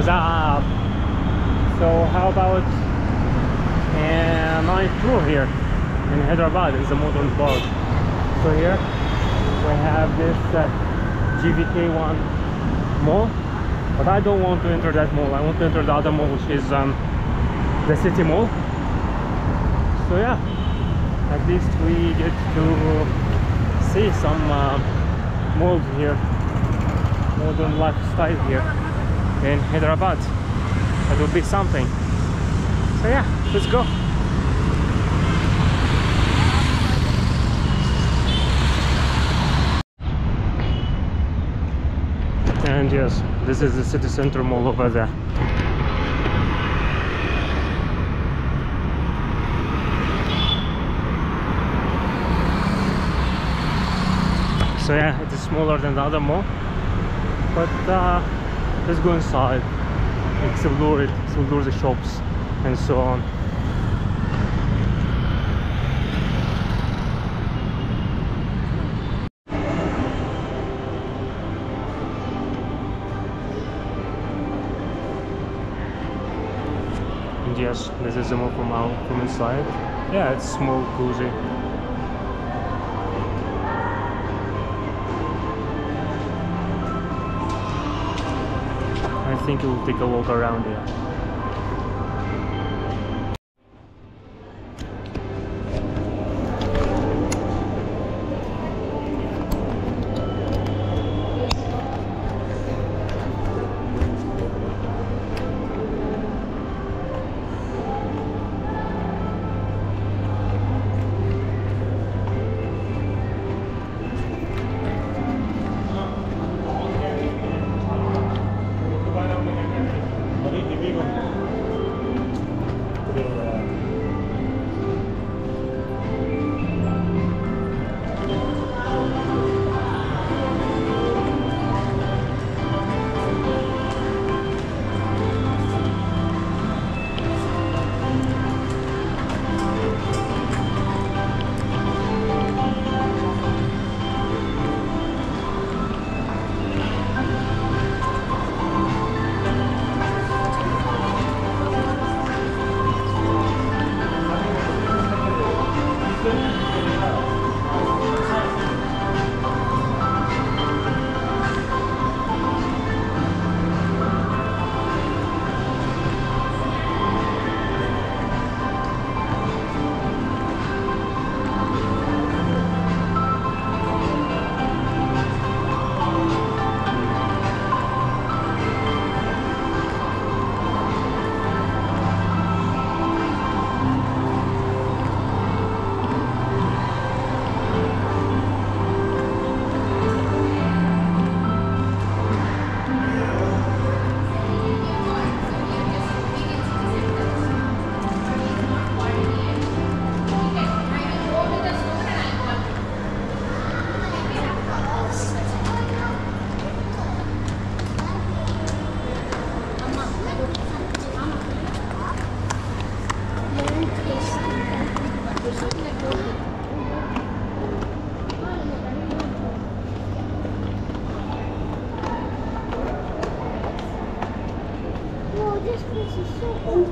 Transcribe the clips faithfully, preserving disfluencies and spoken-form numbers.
What's up? So how about a night tour here in Hyderabad? It's a modern park. So here we have this uh, G V K one mall, but I don't want to enter that mall. I want to enter the other mall, which is um, the city mall. So yeah, at least we get to see some uh, malls here, modern lifestyle here in Hyderabad. That would be something. So yeah, let's go. And yes, this is the city center mall over there. So yeah, it is smaller than the other mall, but uh, let's go inside, explore it, explore the shops and so on. And yes, this is the mall from out from inside. Yeah, it's small, cozy. I think we'll take a walk around here. This place is so old.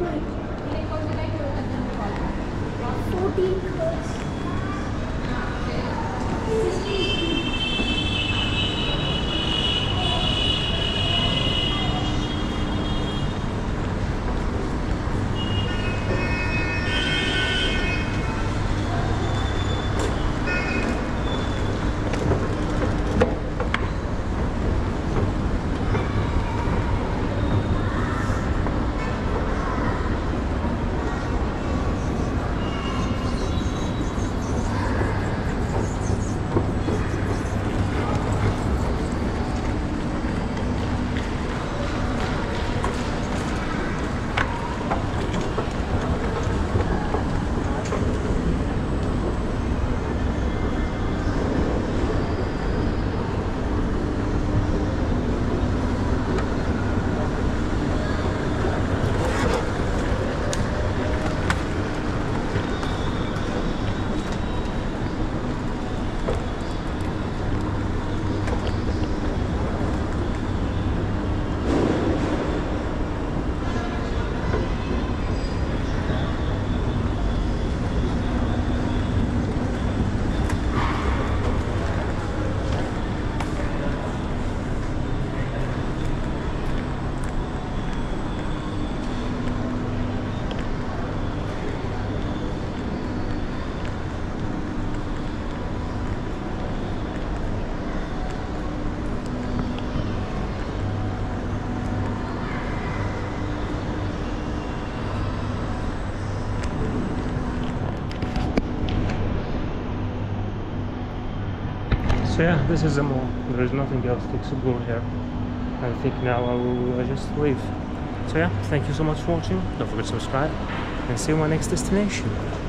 fourteen crores. So yeah, this is a mall. There is nothing else to explore here. I think now I will uh, just leave. So yeah, thank you so much for watching. Don't forget to subscribe and see you in my next destination.